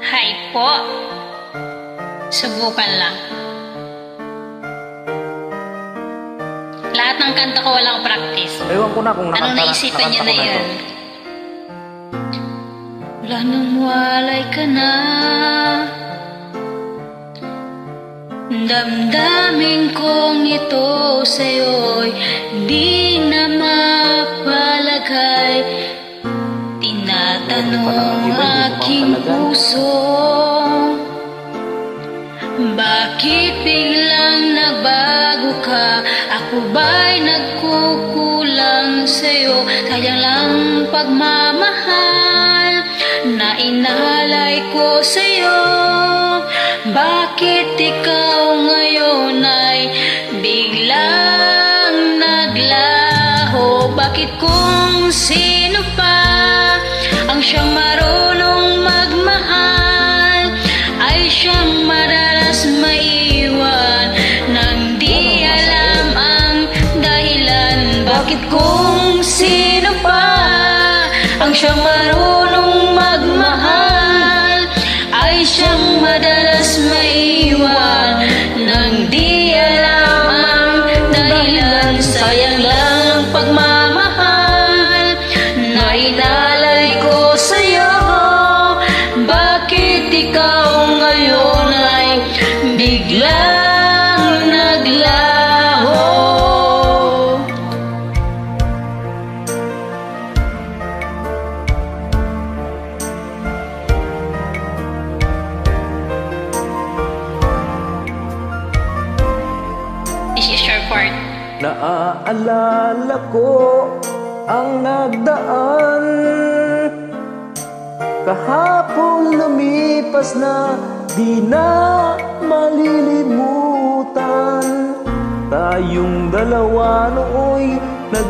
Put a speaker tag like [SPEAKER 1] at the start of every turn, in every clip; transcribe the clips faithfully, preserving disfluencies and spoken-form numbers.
[SPEAKER 1] Hi po. Subukan lang. Lahat ng kanta ko walang practice.
[SPEAKER 2] Ewan ko na kung nakanta,
[SPEAKER 1] anong naisipan niya na
[SPEAKER 2] na
[SPEAKER 1] yun? Wala nang walay ka na, damdamin kong ito sa'yo'y di na mapalagay. Tinatanong aking puso, bakit biglang nagbago ka? Ako ba'y nagkukulang sa'yo? Sayang lang pagmamahal na inalay ko sa'yo. Bakit ikaw ngayon ay biglang naglaho? Bakit kung sino pa ang siyang marunong magmahal ay siyang madalas maiwan nang di alam ang dahilan? Bakit kung sino pa ang siyang marunong magmahal ay siyang madalas maiwan nang di alam ang dahilan? Sayang lang ang pagmamahal na inalay ko sa'yo. Bakit ikaw ngayon ay biglang naglaho? This is your part.
[SPEAKER 2] Naaalala ko ang nagdaan, kahapon lumipas na di na malilimutan. Tayong dalawa nooy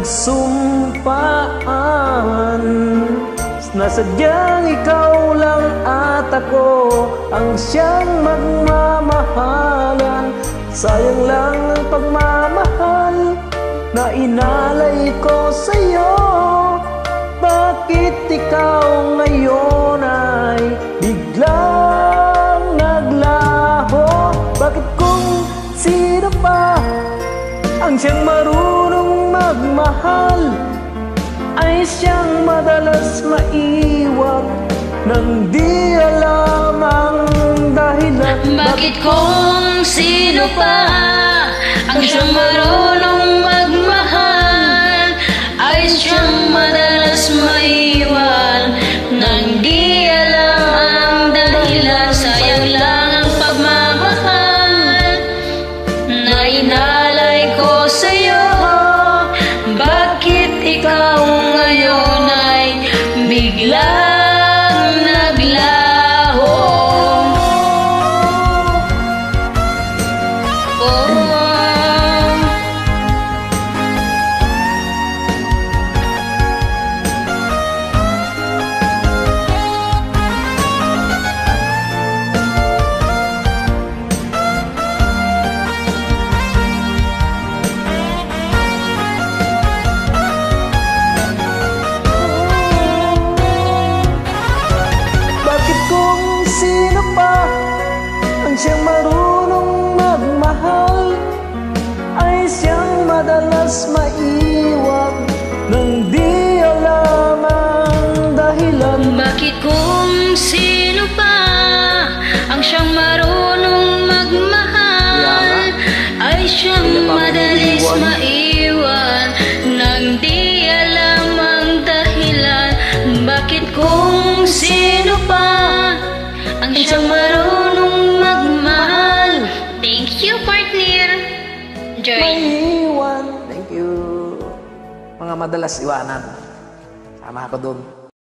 [SPEAKER 2] nagsumpaan, nasadyang ikaw lang at ako ang siyang magmamahalan. Sayang lang ang pagmamahal na inalay ko sa'yo. Bakit ikaw ngayon ay biglang naglaho? Bakit kung sino pa ang siyang marunong magmahal ay siyang madalas maiwan nang di alam ang dahilan?
[SPEAKER 1] Bakit kung sino pa ang siyang marunong magmahal ay siyang madalas maiwan nang di alam ang dahilan? Sayang lang ang pagmamahal na inalay ko sa'yo. Bakit ikaw ngayon ay biglang naglaho? Oh.
[SPEAKER 2] Sino pa ang siyang marunong magmahal ay siyang madalas maiwan nang di alam ang dahilan?
[SPEAKER 1] Bakit kung sino pa ang siyang marunong magmahal ay siyang madalas maiwan nang di alam ang dahilan? Bakit kung sino pa ang siyang marunong magmahal? Thank you, partner. Joy.
[SPEAKER 2] Maiwan. Thank you. Mga madalas iwanan. Sama ako dun.